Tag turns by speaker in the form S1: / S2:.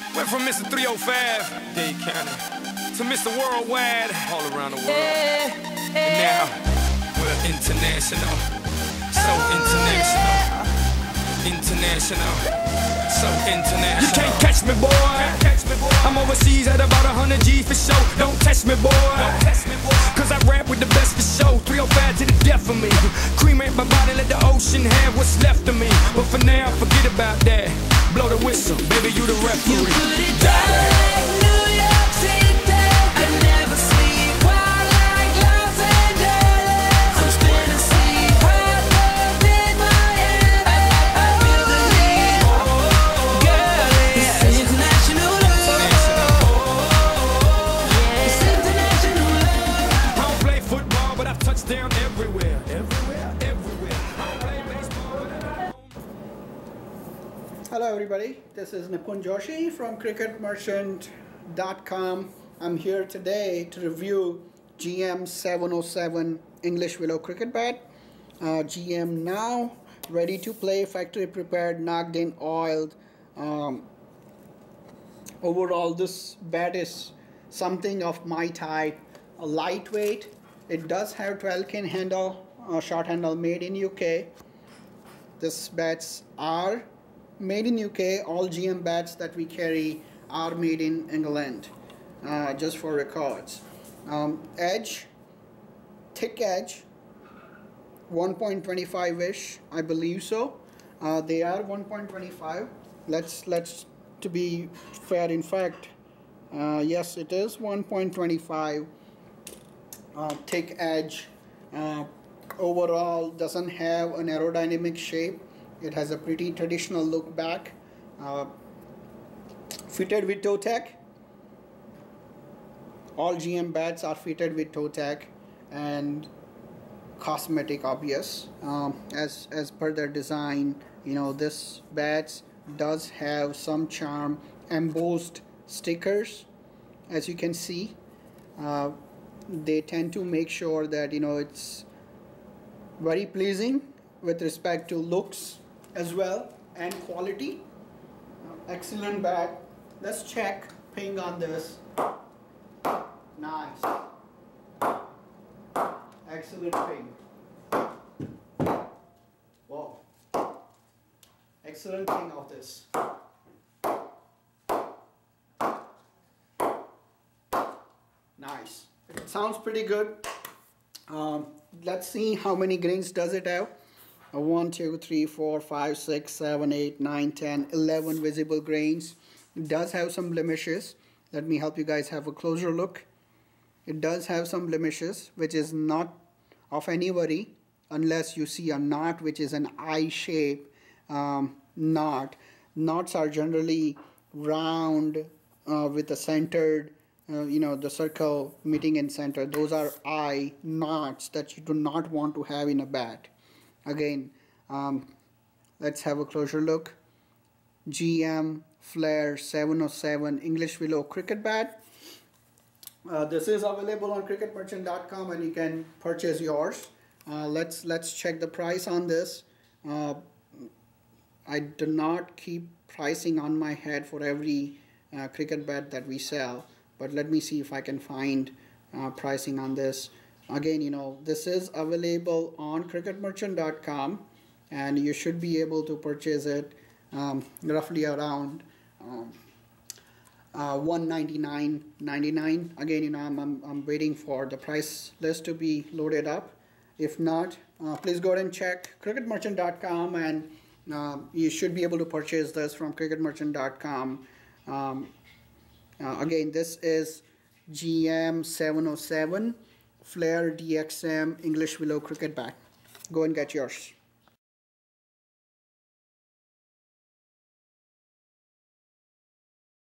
S1: Went from Mr. 305, Dade County, to Mr. Worldwide, all around the world. And now, we're international, so international, international, so international. You can't catch me, boy. I'm overseas at about 100 G for show. Don't test me, boy. Cause I rap with the best for show. 305 to the death of me. Cremate my body, let the ocean have what's left of me. But for now, forget about that. Blow the whistle, baby, you the referee.
S2: You put it down like New York City. I never sleep wild like Los Angeles. I'm spinning sleep hot love in my head. I feel the need, girl. It's international love. It's international love.
S1: I don't play football, but I've touched down everywhere, everywhere, everywhere. I don't play baseball, but I don't.
S3: Hello everybody, this is Nipun Joshi from cricketmerchant.com. I'm here today to review GM 707 English Willow cricket bat. GM now, ready to play, factory prepared, knocked in, oiled. Overall this bat is something of my type, a lightweight. It does have 12-pin handle, short handle, made in UK. These bats are made in UK. All GM bats that we carry are made in England, just for records. Edge, thick edge, 1.25-ish, I believe so. They are 1.25. Let's to be fair, in fact, yes, it is 1.25 thick edge. Overall doesn't have an aerodynamic shape. It has a pretty traditional look back. Fitted with toe tack. All GM bats are fitted with toe tack and cosmetic obvious. As per their design, you know, this bats does have some charm. Embossed stickers, as you can see. They tend to make sure that, you know, it's very pleasing with respect to looks as well and quality. Excellent bat. Let's check ping on this. Nice. Excellent ping. Whoa. Excellent ping of this. Nice. It sounds pretty good. Let's see how many grains does it have. 1, 2, 3, 4, 5, 6, 7, 8, 9, 10, 11 visible grains. It does have some blemishes. Let me help you guys have a closer look. It does have some blemishes, which is not of any worry unless you see a knot, which is an eye shape knot. Knots are generally round with a centered, you know, the circle meeting in center. Those are eye knots that you do not want to have in a bat. Again, let's have a closer look. GM Flair 707 English Willow cricket bat. This is available on cricketmerchant.com and you can purchase yours. Let's check the price on this. I do not keep pricing on my head for every cricket bat that we sell, but let me see if I can find pricing on this. Again, you know, this is available on cricketmerchant.com and you should be able to purchase it roughly around $199.99. Again, you know, I'm waiting for the price list to be loaded up. If not, please go ahead and check cricketmerchant.com and you should be able to purchase this from cricketmerchant.com. Again, this is GM 707 Flair DXM English Willow cricket bat. Go and get yours.